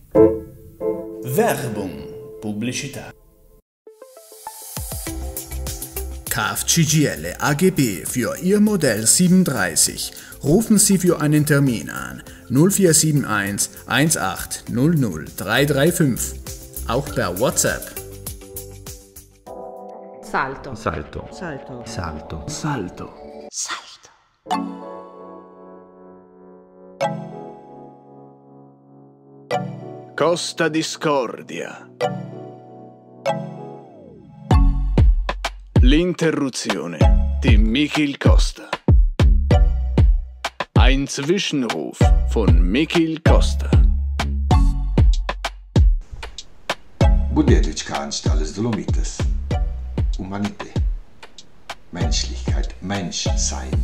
Werbung, Pubblicità. KAF CGIL AGB für Ihr Modell 37. Rufen Sie für einen Termin an 0471 1800 335. Auch per WhatsApp. Salto. Salto. Salto. Salto. Salto. Costa Discordia. L'interruzione di Michiel Costa. Ein Zwischenruf von Michiel Costa. Budetička Anstalt des Dolomites. Humanität. Menschlichkeit. Menschsein.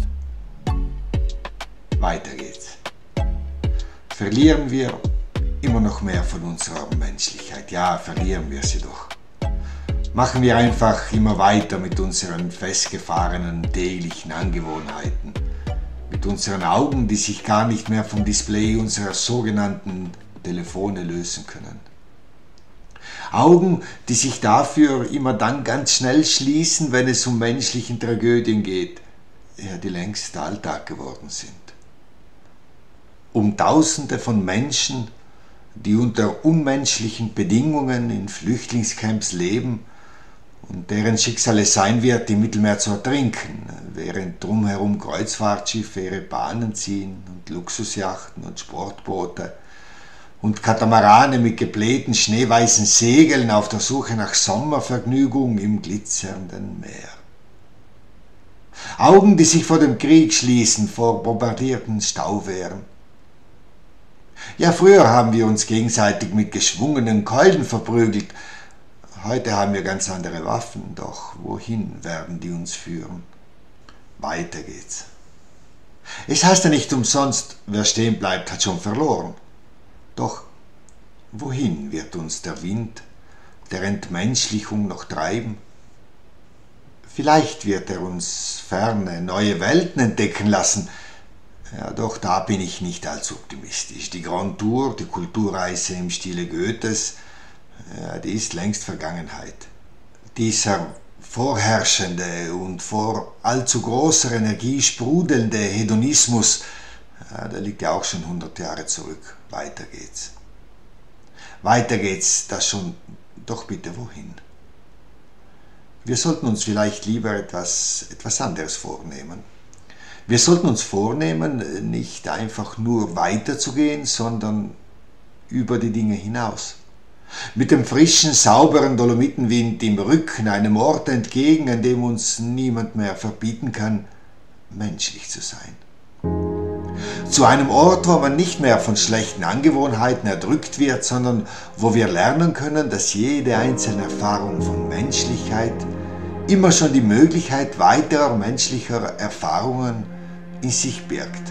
Weiter geht's. Verlieren wir immer noch mehr von unserer Menschlichkeit? Ja, verlieren wir sie doch. Machen wir einfach immer weiter mit unseren festgefahrenen täglichen Angewohnheiten. Mit unseren Augen, die sich gar nicht mehr vom Display unserer sogenannten Telefone lösen können. Augen, die sich dafür immer dann ganz schnell schließen, wenn es um menschlichen Tragödien geht, ja, die längst Alltag geworden sind. Um Tausende von Menschen, die unter unmenschlichen Bedingungen in Flüchtlingscamps leben und deren Schicksal es sein wird, im Mittelmeer zu ertrinken, während drumherum Kreuzfahrtschiffe ihre Bahnen ziehen und Luxusjachten und Sportboote und Katamarane mit geblähten schneeweißen Segeln auf der Suche nach Sommervergnügung im glitzernden Meer. Augen, die sich vor dem Krieg schließen, vor bombardierten Stauwehren. Ja, früher haben wir uns gegenseitig mit geschwungenen Keulen verprügelt. Heute haben wir ganz andere Waffen, doch wohin werden die uns führen? Weiter geht's. Es heißt ja nicht umsonst, wer stehen bleibt, hat schon verloren. Doch wohin wird uns der Wind der Entmenschlichung noch treiben? Vielleicht wird er uns ferne, neue Welten entdecken lassen. Ja, doch da bin ich nicht allzu optimistisch. Die Grand Tour, die Kulturreise im Stile Goethes, ja, die ist längst Vergangenheit. Dieser vorherrschende und vor allzu großer Energie sprudelnde Hedonismus, ja, der liegt ja auch schon 100 Jahre zurück. Weiter geht's. Weiter geht's, das schon, doch bitte wohin? Wir sollten uns vielleicht lieber etwas anderes vornehmen. Wir sollten uns vornehmen, nicht einfach nur weiterzugehen, sondern über die Dinge hinaus. Mit dem frischen, sauberen Dolomitenwind im Rücken einem Ort entgegen, an dem uns niemand mehr verbieten kann, menschlich zu sein. Zu einem Ort, wo man nicht mehr von schlechten Angewohnheiten erdrückt wird, sondern wo wir lernen können, dass jede einzelne Erfahrung von Menschlichkeit immer schon die Möglichkeit weiterer menschlicher Erfahrungen in sich birgt.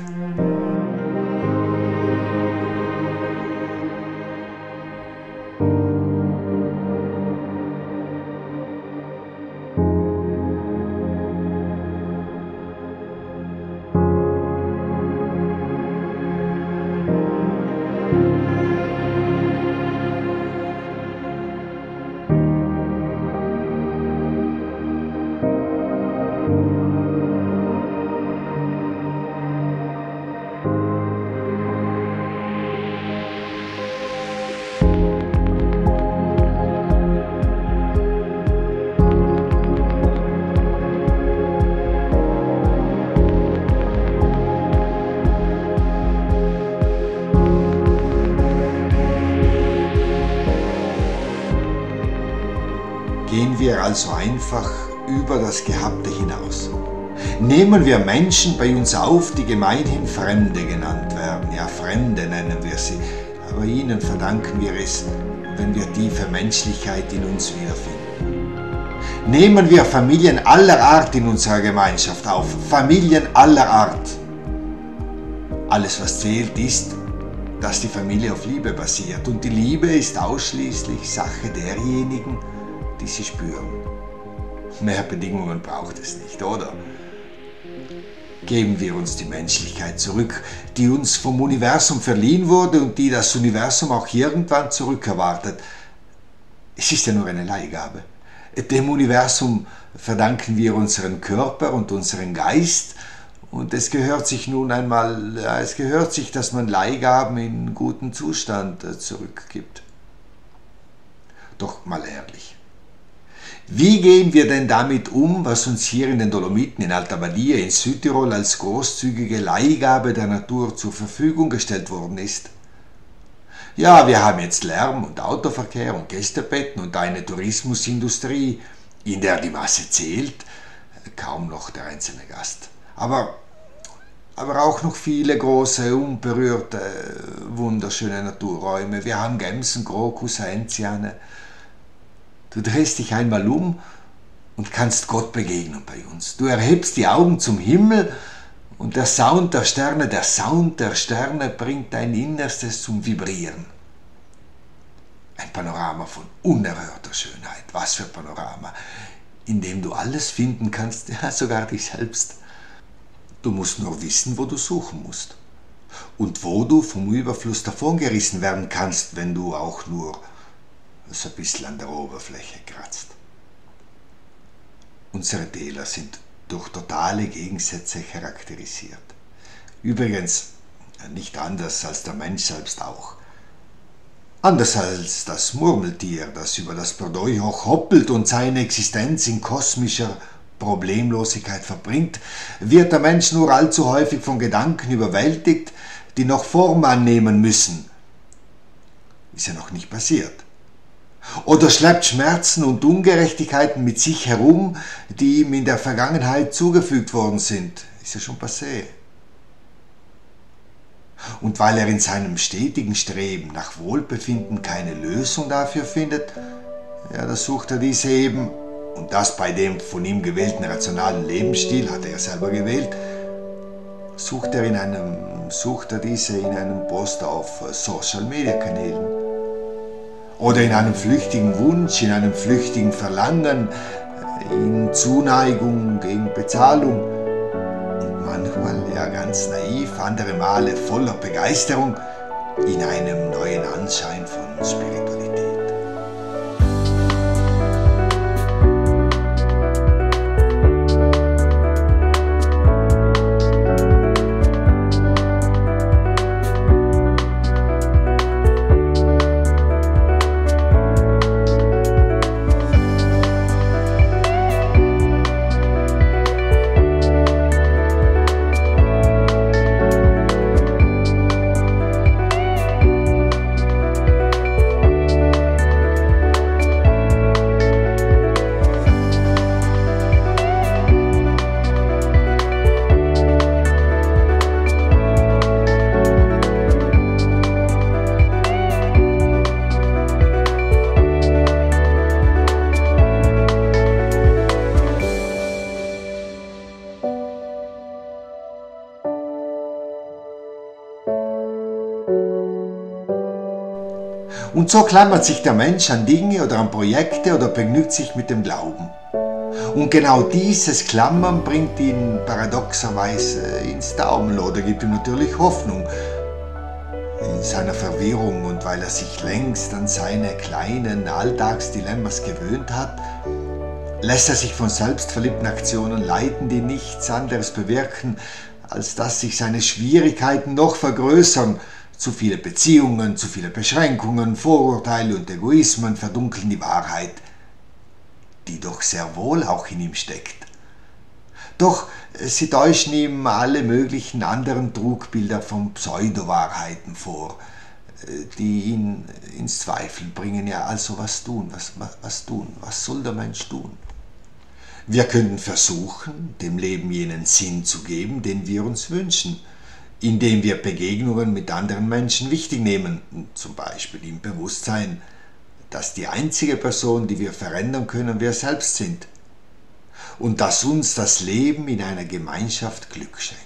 Gehen wir also einfach über das Gehabte hinaus. Nehmen wir Menschen bei uns auf, die gemeinhin Fremde genannt werden. Ja, Fremde nennen wir sie, aber ihnen verdanken wir es, wenn wir tiefe Menschlichkeit in uns wiederfinden. Nehmen wir Familien aller Art in unserer Gemeinschaft auf. Familien aller Art. Alles, was zählt, ist, dass die Familie auf Liebe basiert. Und die Liebe ist ausschließlich Sache derjenigen, die sie spüren. Mehr Bedingungen braucht es nicht, oder? geben wir uns die Menschlichkeit zurück, die uns vom Universum verliehen wurde und die das Universum auch irgendwann zurückerwartet. Es ist ja nur eine Leihgabe. Dem Universum verdanken wir unseren Körper und unseren Geist, und es gehört sich nun einmal, dass man Leihgaben in gutem Zustand zurückgibt. Doch mal ehrlich, wie gehen wir denn damit um, was uns hier in den Dolomiten, in Alta Badia, in Südtirol als großzügige Leihgabe der Natur zur Verfügung gestellt worden ist? Ja, wir haben jetzt Lärm und Autoverkehr und Gästebetten und eine Tourismusindustrie, in der die Masse zählt, kaum noch der einzelne Gast. Aber auch noch viele große, unberührte, wunderschöne Naturräume. Wir haben Gämsen, Krokusse, Enziane. Du drehst dich einmal um und kannst Gott begegnen bei uns. Du erhebst die Augen zum Himmel und der Sound der Sterne bringt dein Innerstes zum Vibrieren. Ein Panorama von unerhörter Schönheit. Was für ein Panorama, in dem du alles finden kannst, ja, sogar dich selbst. Du musst nur wissen, wo du suchen musst und wo du vom Überfluss davongerissen werden kannst, wenn du auch nur so ein bisschen an der Oberfläche kratzt. Unsere Täler sind durch totale Gegensätze charakterisiert. Übrigens nicht anders als der Mensch selbst auch. Anders als das Murmeltier, das über das Bordoi hoch hoppelt und seine Existenz in kosmischer Problemlosigkeit verbringt, wird der Mensch nur allzu häufig von Gedanken überwältigt, die noch Form annehmen müssen. Ist ja noch nicht passiert. Oder schleppt Schmerzen und Ungerechtigkeiten mit sich herum, die ihm in der Vergangenheit zugefügt worden sind. Ist ja schon passé. Und weil er in seinem stetigen Streben nach Wohlbefinden keine Lösung dafür findet, ja, da sucht er diese eben, und das bei dem von ihm gewählten rationalen Lebensstil, hat er ja selber gewählt, sucht er diese in einem Post auf Social-Media-Kanälen. Oder in einem flüchtigen Wunsch, in einem flüchtigen Verlangen, in Zuneigung gegen Bezahlung. Und manchmal, ja ganz naiv, andere Male voller Begeisterung, in einem neuen Anschein von Spiritualität. Und so klammert sich der Mensch an Dinge oder an Projekte oder begnügt sich mit dem Glauben. Und genau dieses Klammern bringt ihn paradoxerweise ins Taumeln oder gibt ihm natürlich Hoffnung. In seiner Verwirrung und weil er sich längst an seine kleinen Alltagsdilemmas gewöhnt hat, lässt er sich von selbstverliebten Aktionen leiten, die nichts anderes bewirken, als dass sich seine Schwierigkeiten noch vergrößern. Zu viele Beziehungen, zu viele Beschränkungen, Vorurteile und Egoismen verdunkeln die Wahrheit, die doch sehr wohl auch in ihm steckt. Doch sie täuschen ihm alle möglichen anderen Trugbilder von Pseudowahrheiten vor, die ihn ins Zweifeln bringen. Ja, also was tun? Was soll der Mensch tun? Wir können versuchen, dem Leben jenen Sinn zu geben, den wir uns wünschen, indem wir Begegnungen mit anderen Menschen wichtig nehmen, zum Beispiel im Bewusstsein, dass die einzige Person, die wir verändern können, wir selbst sind und dass uns das Leben in einer Gemeinschaft Glück schenkt.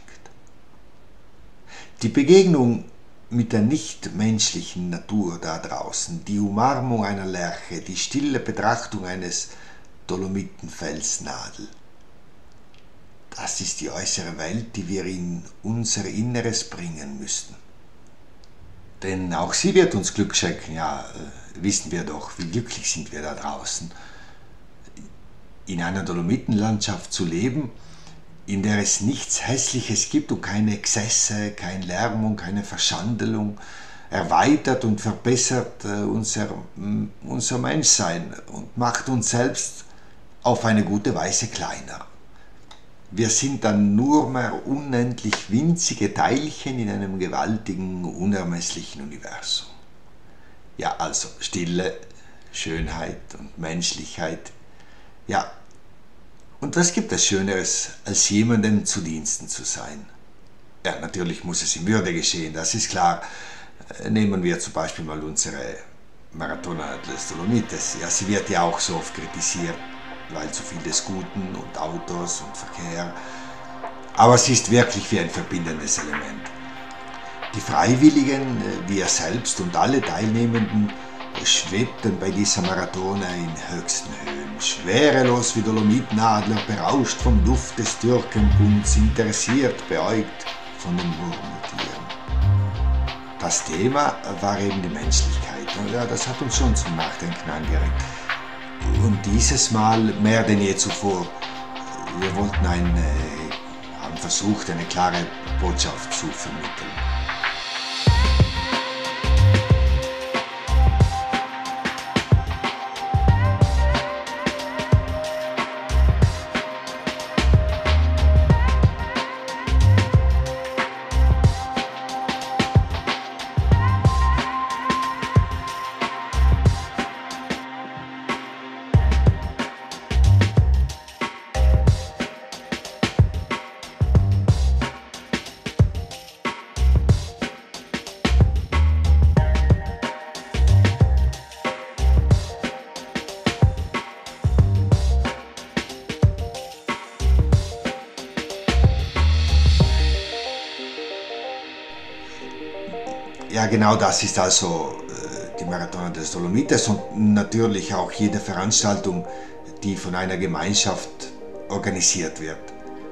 Die Begegnung mit der nichtmenschlichen Natur da draußen, die Umarmung einer Lerche, die stille Betrachtung eines Dolomitenfelsnadel, das ist die äußere Welt, die wir in unser Inneres bringen müssten. Denn auch sie wird uns Glück schenken, ja, wissen wir doch, wie glücklich sind wir da draußen. In einer Dolomitenlandschaft zu leben, in der es nichts Hässliches gibt und keine Exzesse, kein Lärm und keine Verschandelung, erweitert und verbessert unser Menschsein und macht uns selbst auf eine gute Weise kleiner. Wir sind dann nur mehr unendlich winzige Teilchen in einem gewaltigen, unermesslichen Universum. Ja, also Stille, Schönheit und Menschlichkeit. Ja, und was gibt es Schöneres, als jemandem zu Diensten zu sein? Ja, natürlich muss es in Würde geschehen, das ist klar. Nehmen wir zum Beispiel mal unsere Maratona des Dolomites. Ja, sie wird ja auch so oft kritisiert, weil zu viel des Guten und Autos und Verkehr. Aber sie ist wirklich wie ein verbindendes Element. Die Freiwilligen, wir selbst und alle Teilnehmenden schwebten bei dieser Maratona in höchsten Höhen, schwerelos wie Dolomitenadler, berauscht vom Duft des Türkenbunds, interessiert, beäugt von den Murmeltieren. Das Thema war eben die Menschlichkeit. Ja, das hat uns schon zum Nachdenken angeregt. Und dieses Mal mehr denn je zuvor. Wir wollten haben versucht, eine klare Botschaft zu vermitteln. Ja, genau das ist also die Maratona des Dolomites und natürlich auch jede Veranstaltung, die von einer Gemeinschaft organisiert wird.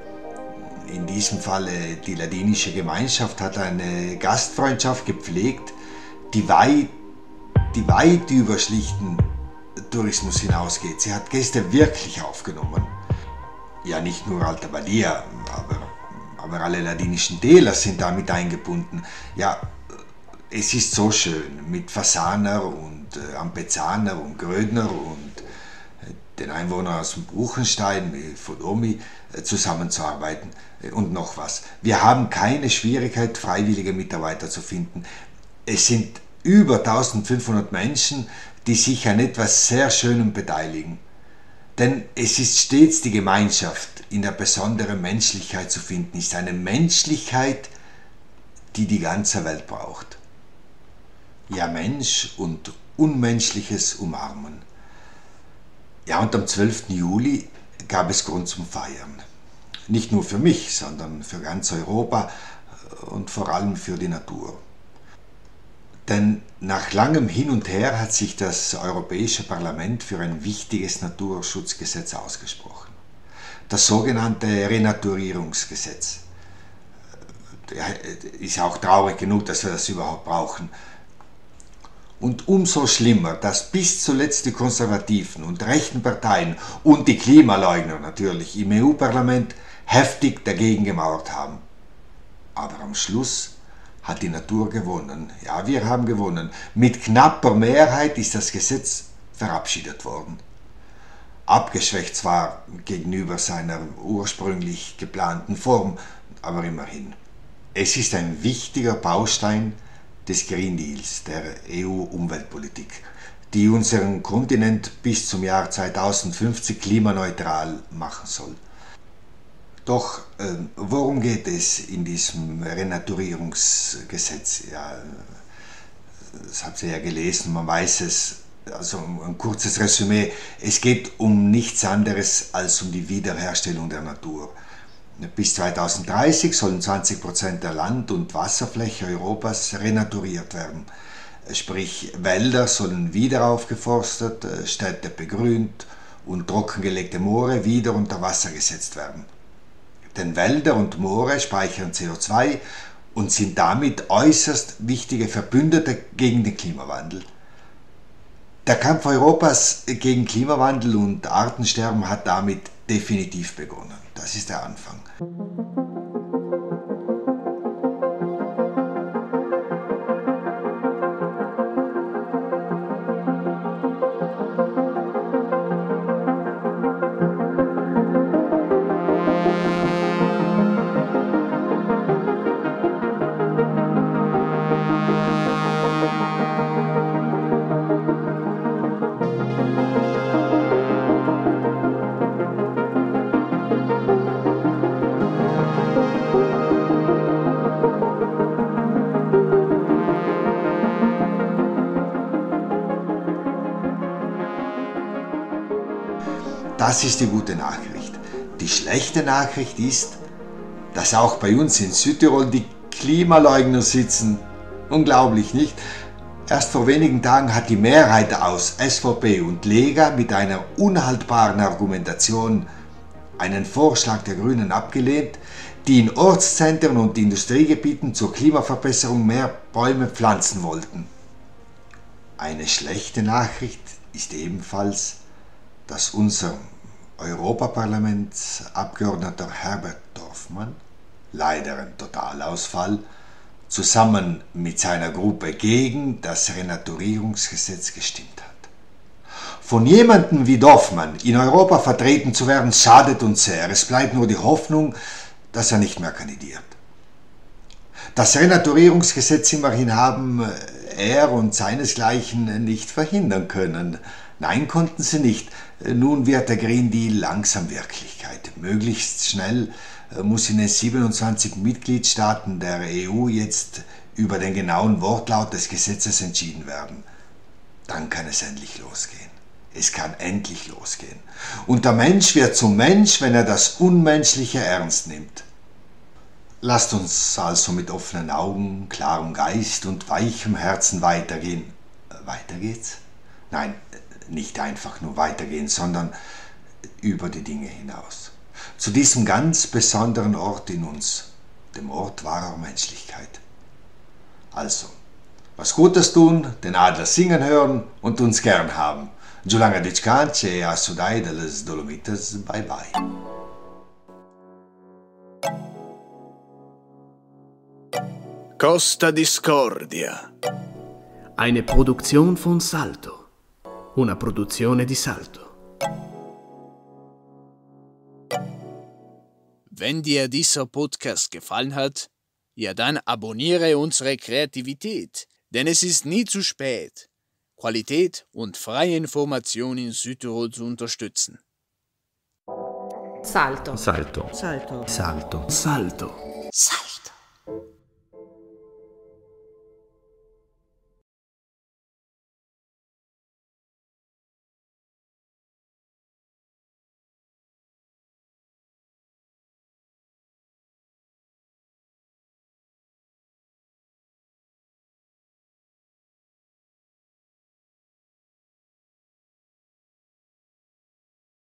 In diesem Falle die ladinische Gemeinschaft hat eine Gastfreundschaft gepflegt, die weit über schlichten Tourismus hinausgeht. Sie hat Gäste wirklich aufgenommen. Ja, nicht nur Alta Badia, aber alle ladinischen Täler sind damit eingebunden. Ja, es ist so schön, mit Fasaner und Ampezaner und Grödner und den Einwohnern aus dem Buchenstein, wie Fodomi, zusammenzuarbeiten. Und noch was, wir haben keine Schwierigkeit, freiwillige Mitarbeiter zu finden. Es sind über 1500 Menschen, die sich an etwas sehr Schönem beteiligen. Denn es ist stets die Gemeinschaft in der besonderen Menschlichkeit zu finden, ist eine Menschlichkeit, die die ganze Welt braucht. Ja, Mensch und Unmenschliches umarmen. Ja, und am 12. Juli gab es Grund zum Feiern. Nicht nur für mich, sondern für ganz Europa und vor allem für die Natur. Denn nach langem Hin und Her hat sich das Europäische Parlament für ein wichtiges Naturschutzgesetz ausgesprochen. Das sogenannte Renaturierungsgesetz. Ja, ist auch traurig genug, dass wir das überhaupt brauchen. Und umso schlimmer, dass bis zuletzt die konservativen und rechten Parteien und die Klimaleugner natürlich im EU-Parlament heftig dagegen gemauert haben. Aber am Schluss hat die Natur gewonnen. Ja, wir haben gewonnen. Mit knapper Mehrheit ist das Gesetz verabschiedet worden. Abgeschwächt zwar gegenüber seiner ursprünglich geplanten Form, aber immerhin. Es ist ein wichtiger Baustein des Green Deals, der EU-Umweltpolitik, die unseren Kontinent bis zum Jahr 2050 klimaneutral machen soll. Doch worum geht es in diesem Renaturierungsgesetz? Ja, das habt ihr ja gelesen, man weiß es, also ein kurzes Resümee. Es geht um nichts anderes als um die Wiederherstellung der Natur. Bis 2030 sollen 20% der Land- und Wasserfläche Europas renaturiert werden. Sprich, Wälder sollen wieder aufgeforstet, Städte begrünt und trockengelegte Moore wieder unter Wasser gesetzt werden. denn Wälder und Moore speichern CO2 und sind damit äußerst wichtige Verbündete gegen den Klimawandel. Der Kampf Europas gegen Klimawandel und Artensterben hat damit definitiv begonnen. Das ist der Anfang. Das ist die gute Nachricht. Die schlechte Nachricht ist, dass auch bei uns in Südtirol die Klimaleugner sitzen. Unglaublich, nicht? Erst vor wenigen Tagen hat die Mehrheit aus SVP und Lega mit einer unhaltbaren Argumentation einen Vorschlag der Grünen abgelehnt, die in Ortszentren und Industriegebieten zur Klimaverbesserung mehr Bäume pflanzen wollten. Eine schlechte Nachricht ist ebenfalls, dass unser Europaparlamentsabgeordneter Herbert Dorfmann, leider ein Totalausfall, zusammen mit seiner Gruppe gegen das Renaturierungsgesetz gestimmt hat. Von jemandem wie Dorfmann in Europa vertreten zu werden, schadet uns sehr. Es bleibt nur die Hoffnung, dass er nicht mehr kandidiert. Das Renaturierungsgesetz immerhin haben er und seinesgleichen nicht verhindern können. Nein, konnten sie nicht. Nun wird der Green Deal langsam Wirklichkeit. Möglichst schnell muss in den 27 Mitgliedstaaten der EU jetzt über den genauen Wortlaut des Gesetzes entschieden werden. Dann kann es endlich losgehen. Es kann endlich losgehen. Und der Mensch wird zum Mensch, wenn er das Unmenschliche ernst nimmt. Lasst uns also mit offenen Augen, klarem Geist und weichem Herzen weitergehen. Weiter geht's? Nein, nicht einfach nur weitergehen, sondern über die Dinge hinaus. Zu diesem ganz besonderen Ort in uns, dem Ort wahrer Menschlichkeit. Also, was Gutes tun, den Adler singen hören und uns gern haben. Giulanga Diccanci e a Sudai delles Dolomites, bye bye. Costa Discordia. Eine Produktion von Salto. Una produzione di Salto. Wenn dir dieser Podcast gefallen hat, ja dann abonniere unsere Kreativität, denn es ist nie zu spät, Qualität und freie Information in Südtirol zu unterstützen. Salto. Salto. Salto. Salto. Salto. Salto.